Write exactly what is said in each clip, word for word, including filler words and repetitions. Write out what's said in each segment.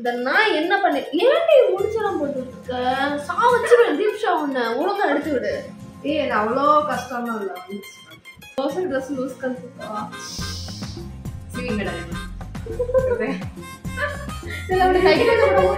நான் என்ன பண்ணேன் ஏன்டி முடிச்சலாம் போட்டுருக்க சாவச்சிருவேன் தீப்ஷா உன்னை ஒழுங்கா எடுத்து விடு. ஏய் அது அவ்வளோ கஷ்டமா இல்லை தோசை ட்ரெஸ் லூஸ் கன்ஃபா சீங்கடா இதெல்லாம் அப்படி கை கிட்ட போடுவோம்.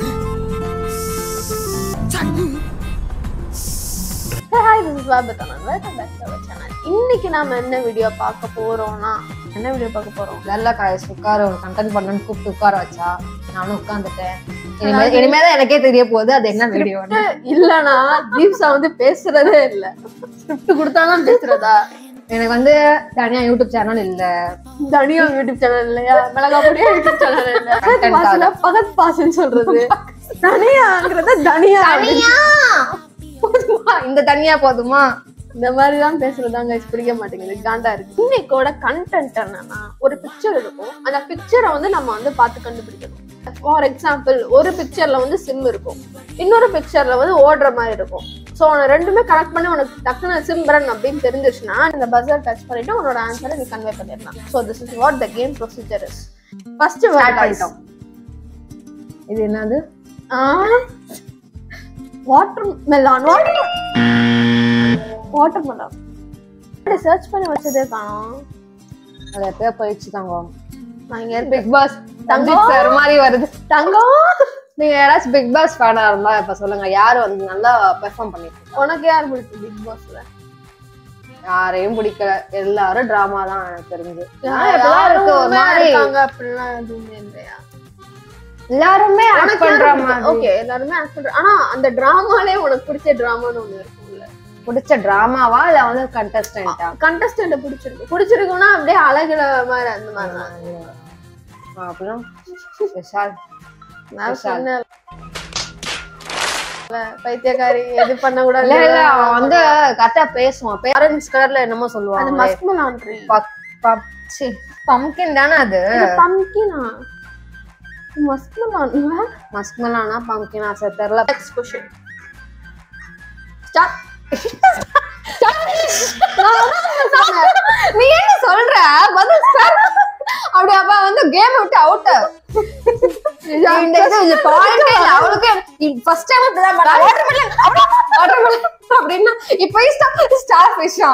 Hi, this is Babita and welcome back to our channel. இன்னைக்கு நாம என்ன வீடியோ பார்க்க போறோம்னா என்ன வீடியோ பார்க்க போறோம்? நல்லா காய்ஸ் உட்கார ஒரு கண்டென்ட் பண்ணணும்னு கூப்பிட்டு உட்கார வச்சா நானும் உட்காந்துட்டேன். இனிமேல் இனிமேதான் எனக்கே தெரிய போகுது அது என்ன வீடியோ. இல்லனா தீப்ஷா வந்து பேசுறதே இல்ல, ஸ்கிரிப்ட் கொடுத்தாதான் பேசுறதா. எனக்கு வந்து தனியா யூடியூப் சேனல் இல்ல, தனியா யூடியூப் சேனல் இல்லையா, மிளகாப்பொடியா யூடியூப் சேனல் இல்ல, பகத் பாஸ்ன்னு சொல்றது தனியாங்கிறத தனியா போதுமா, இந்த தனியா போதுமா, இந்த மாதிரிதான் பேசுறதாங்க பிடிக்க மாட்டேங்குது, காண்டா இருக்கு. இன்னைக்கோட கண்டென்ட் என்னன்னா ஒரு பிக்சர் இருக்கும், அந்த பிக்சரை வந்து நம்ம வந்து பார்த்து கண்டுபிடிக்கணும். ஃபார் எக்ஸாம்பிள் ஒரு பிக்சர்ல வந்து சிம் இருக்கும், இன்னொரு பிக்சர்ல வந்து ஓடுற மாதிரி இருக்கும். ஸோ ரெண்டுமே கனெக்ட் பண்ணி உனக்கு டக்குனு சிம்பரன் அப்படின்னு தெரிஞ்சிச்சுன்னா இந்த பஸ்ஸர் டச் பண்ணிட்டு உன்னோட ஆன்சரை நீ கன்வே பண்ணிடலாம். So this is what the game procedure is. First start பண்ணிட்டோம். இது என்னது? Watermelon. Water watermelon search பண்ணி வச்சதே காணோம். அது எப்பயோ போயிடுச்சு தங்கம். நான் இங்க பிக் பாஸ் தங்கச் சார் மாதிரி வருது தங்கம். நீங்க யாராச்சும் பிக் பாஸ் ஃபேனா இருந்தா இப்ப சொல்லுங்க, யாரு வந்து நல்லா பெர்ஃபார்ம் பண்ணிருக்காங்க? உனக்கு யார் பிடிக்கும் பிக் பாஸ்ல? யாரையும் பிடிக்கல, எல்லாரும் டிராமா தான் எனக்கு தெரிஞ்சு. இருக்கு ஒரு மாதிரி அப்படிலாம் எதுவுமே இல்லையா? எல்லாருமே ஆக்ட் பண்ற மாதிரி. ஓகே எல்லாருமே ஆக்ட் பண்ற, ஆனா அந்த டிராமாலே உனக்கு பிடிச்ச டிராமான்னு ஒண்ணு இருக்கும்ல. பிடிச்ச டிராமாவா இல்ல வந்து கண்டஸ்டன்ட்டா? கண்டஸ்டன்ட் பிடிச்சிருக்கு. பிடிச்சிருக்குன்னா அப்படியே அழகுல மாதிரி அந்த மாதிரி தான். அப்புறம் விஷால் நான் சொன்னேன் பைத்தியக்காரி எது பண்ண கூட இல்ல இல்ல அவன் வந்து கரெக்டா பேசுவான். ஆரஞ்சு கலர்ல என்னமோ சொல்லுவான், அது மஸ்க்மெலான் ட்ரீ. சி பம்ப்கின் தானே அது? பம்ப்கினா மஸ்க்மெலான் இல்ல மஸ்க்மெலானா பம்ப்கினா சரி தெரியல. Next question start. நீ என்ன சொல்ற? பதில் சார் அப்படி அப்ப வந்து கேம் விட்டு அவுட். இந்த இது பாயிண்ட் இல்ல அவளுக்கு. ஃபர்ஸ்ட் டைம் இப்பதான் பண்ணா வாட்டர்மெலன் வாட்டர்மெலன் அப்படினா இப்போ ஸ்டார் ஃபிஷ்ஷா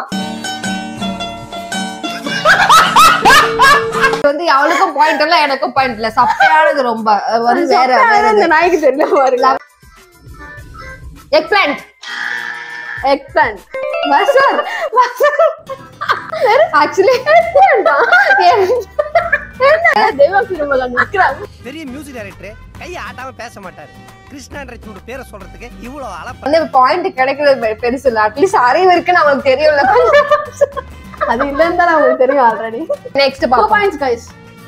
வந்து அவளுக்கும் பாயிண்ட் இல்ல எனக்கும் பாயிண்ட் இல்ல. சப்பையானது ரொம்ப வந்து வேற வேற. இந்த நாய்க்கு தெரியல பாருங்க. எக் பிளான்ட் எக் பிளான்ட் மசார் மசார் ஆக்சுவலி தேவா திருமலா நிக்கிறாங்க. பெரிய மியூசிக் டைரக்டர் கையை ஆட்டாம பேச மாட்டாரு. கிருஷ்ணான்றோட பேரை சொல்றதுக்கு இவ்வளவு அளப்ப அந்த பாயிண்ட் கிடைக்கிறது பெருசு இல்ல. அட்லீஸ்ட் அறிவு இருக்குன்னு அவங்களுக்கு தெரியும்ல. அது இல்லன்னு தான் உங்களுக்கு தெரியும் already. Next two points guys.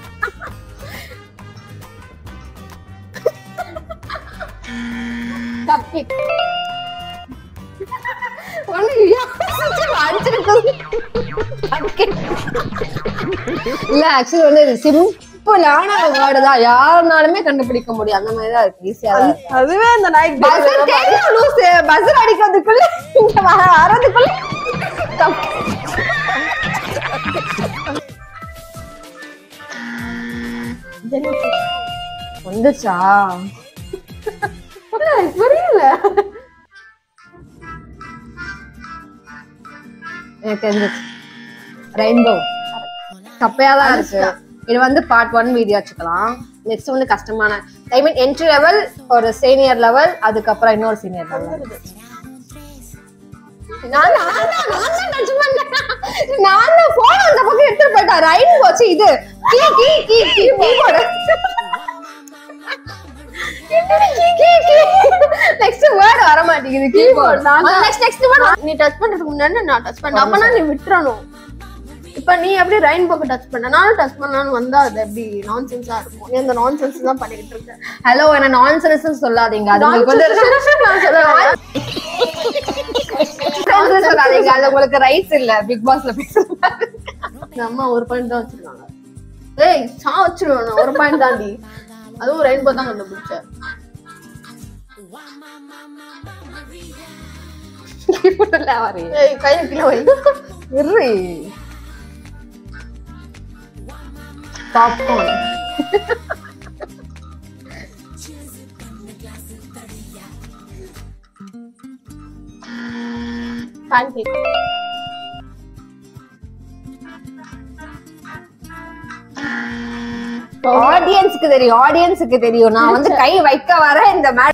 Cupcake இல்ல ஆக்சுவலி வந்து சிம்பிளான வேர்டு தான், யாருனாலுமே கண்டுபிடிக்க முடியும். அந்த மாதிரி தான் இருக்கு, ஈஸியா தான் இருக்கு. அதுவே அந்த நாய்க்கு பஸ்ஸர் அடிக்கிறதுக்குள்ள இங்க வரதுக்குள்ள வந்துச்சா புரியல. எனக்கு தெரிஞ்சிச்சு ரெயின்போ. தப்பையாதான் இருக்கு. இது வந்து பார்ட் ஒன் வீடியோ வச்சுக்கலாம். நெக்ஸ்ட் வந்து கஷ்டமான ஐ மீன் என்ட்ரி லெவல், ஒரு சீனியர் லெவல், அதுக்கப்புறம் இன்னொரு சீனியர் லெவல். நான் நான் போன் அந்த பக்கம் எடுத்துட்டு போயிட்டேன். ரெயின்போ வச்சு இது key key key key keyboard. Next word வர மாட்டேங்குது. கீபோர்ட். நெக்ஸ்ட் நெக்ஸ்ட் வேர்ட் நீ டச் பண்றதுக்கு முன்னாடி நான் டச் பண்ணேன். அப்பனா நீ விட்டுறணும். இப்ப நீ எப்படி ரெயின்போக்கு டச் பண்ண, நானும் டச் பண்ணான்னு வந்தா அது எப்படி நான்சென்ஸா இருக்கும். நீ அந்த நான்சென்ஸ் தான் பண்ணிட்டு இருக்க. ஹலோ என்ன நான்சென்ஸ் சொல்லாதீங்க. அது உங்களுக்கு வந்து நான் சொல்லல. சொல்லாதீங்க. அது உங்களுக்கு ரைட்ஸ் இல்ல பிக் பாஸ்ல பேசுறது. அம்மா ஒரு பாயிண்ட் தான் வச்சிருக்காங்க. ஏய் சா வச்சிருவேன் ஒரு பாயிண்ட் தாண்டி. அதுவும் ரெயின்போ தான் கண்டுபிடிச்ச. ஏய் கையில கீழே வை. இரு. பாப்கார்ன். pancake. ஆடியன்ஸ்க்கு தெரியும் ஆடியன்ஸ்க்கு தெரியும் நான் வந்து கை வைக்க வர இந்த மேட்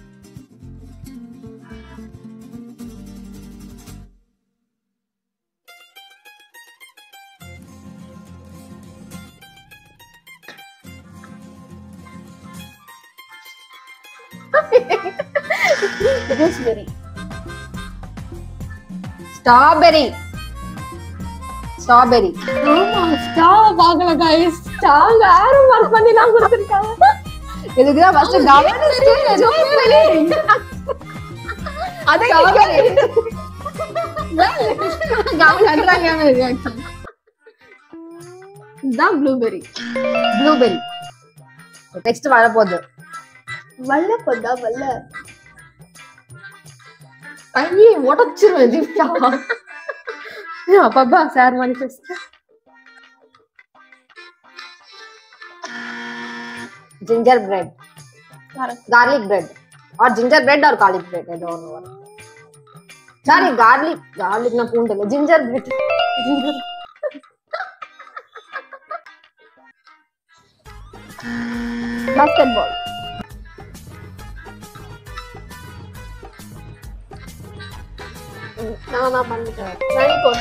Gooseberry. ஸ்ட்ராபெரி ஸ்ட்ராபெரி ஆமா ஸ்டார் பாக்கல गाइस ஸ்டார் ஆரோ மார்க் பண்ணி நான் கொடுத்திருக்காங்க இதுதான் ஃபர்ஸ்ட் கவனிச்சு அதே கவனிச்சாங்க ரியாக்ஷன் தான் ப்ளூபெரி ப்ளூபெரி நெக்ஸ்ட் வர போகுது வல்ல கொண்டா வல்ல ஐயே உடைச்சிருவேன் திவ்யா அப்பா sir manifest ginger bread garlic bread or ginger bread or garlic bread I don't know sorry garlic garlic na பூண்டு இல்ல ginger bread basketball நான் நான் பண்ணிட்டேன் raincoat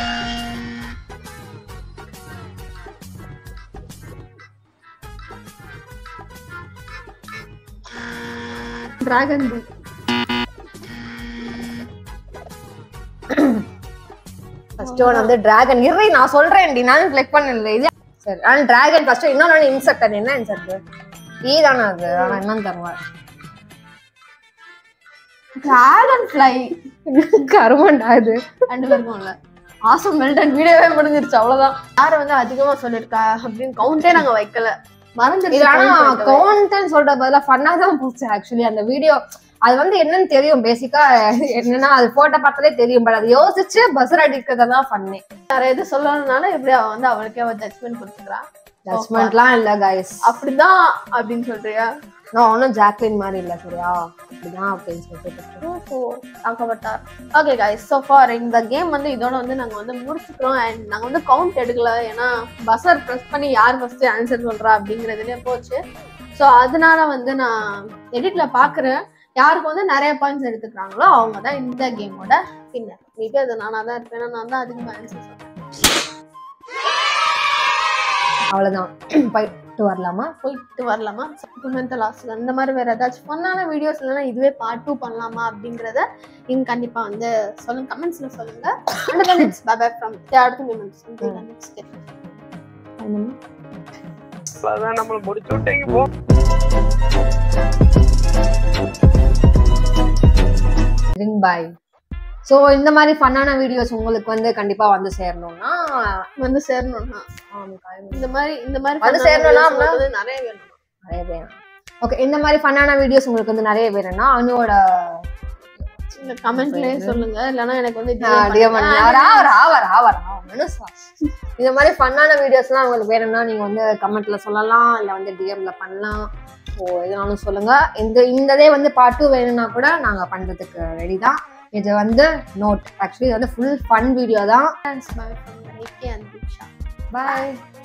dragon boat first one வந்து டிராகன் இறை நான் சொல்றேன்டி நான் கிளிக் பண்ணல இது சரி ஆனா டிராகன் ஃபர்ஸ்ட் இன்னொரு இன்செக்ட் அது என்ன இன்செக்ட் ஈ தான அது ஆனா என்னன்னு தெரியல டிராகன் ஃப்ளை கருமண்டா இது ரெண்டு பேருக்கும் இல்ல ஆசம் மெல்டன் வீடியோவே முடிஞ்சிருச்சு அவ்வளவுதான் யாரை வந்து அதிகமா சொல்லிருக்கா அப்படின்னு கவுண்டே நாங்க வைக்கல இது மறந்துருச்சு ஆனா count வைக்கவே. கவுண்ட்னு சொல்ற பதிலா ஃபன்னா தான் போச்சு ஆக்சுவலி அந்த வீடியோ அது வந்து என்னன்னு தெரியும் பேசிக்கா என்னன்னா அது போட்டோ பார்த்தாலே தெரியும் பட் அது யோசிச்சு பஸ்ஸர் அடிக்கிறதெல்லாம் ஃபன்னே வேற எது சொல்லணும்னால இப்படி அவ வந்து அவளுக்கே அவ ஜட்மெண்ட் கொடுத்துக்கிறா ஜட்மெண்ட்லாம் இல்ல கைஸ் அப்படிதான் அப்படின்னு சொல்றியா நான் ஒன்னும் ஜாக்லின் மாதிரி இல்ல சரியா அப்படிதான் அப்படின்னு சொல்லிட்டு ஓஹோ தாக்கப்பட்டா ஓகே கைஸ் ஸோ ஃபார் இந்த கேம் வந்து இதோட வந்து நாங்க வந்து முடிச்சுக்கிறோம் அண்ட் நாங்க வந்து கவுண்ட் எடுக்கல ஏன்னா பஸ்ஸர் ப்ரெஸ் பண்ணி யார் ஃபர்ஸ்ட் ஆன்சர் சொல்றா அப்படிங்கிறதுலே போச்சு ஸோ அதனால வந்து நான் எடிட்ல பாக்குறேன் யாருக்கு வந்து நிறைய பாயிண்ட்ஸ் எடுத்துக்கிறாங்களோ அவங்க தான் இந்த கேமோட பின்னர் மேபி அது நானா தான் இருப்பேன் நான் தான் அதிகமாக ஆன்சர் சொல்றேன் அவ்வளவுதான் போயிட்டு வரலாமா போயிட்டு வரலாமா சப்ளிமெண்டல் லாஸ்ட் அந்த மாதிரி வேற ஏதாச்சும் ஃபன்னான வீடியோஸ் இல்லைன்னா இதுவே பார்ட் டூ பண்ணலாமா அப்படிங்கிறத நீங்க கண்டிப்பா வந்து சொல்லுங்க கமெண்ட்ஸ்ல சொல்லுங்க and then it's bye bye from third minutes next day அதான் நம்மள முடிச்சு விட்டீங்க போ ரிங் பாய் ஸோ இந்த மாதிரி ஃபன்னான வீடியோஸ் உங்களுக்கு வந்து கண்டிப்பா வந்து சேரணும்னா வந்து சேரணும்னா இந்த மாதிரி இந்த மாதிரி வந்து fun-ஆன சேரணும்னா videos உங்களுக்கு வந்து நிறைய வேணும் நிறைய பேர் ஓகே இந்த மாதிரி ஃபன்னான வீடியோஸ் உங்களுக்கு வந்து நிறைய வேணும்னா அனுவோட இந்த கமெண்ட்லயே சொல்லுங்க இல்லனா எனக்கு வந்து டிஎம் வரா வரா வரா வரா மனுஷா இந்த மாதிரி ஃபன்னான வீடியோஸ்லாம் உங்களுக்கு வேணும்னா நீங்க வந்து கமெண்ட்ல சொல்லலாம் இல்ல வந்து டிஎம்ல பண்ணலாம் ஸோ எதுனாலும் சொல்லுங்க இந்த இந்ததே வந்து பார்ட் டூ வேணும்னா கூட நாங்க பண்றதுக்கு ரெடி தான் இது வந்து நோட் ஆக்சுவலி இது வந்து ஃபுல் ஃபன் வீடியோ தான் bye from Nikki and Diksha bye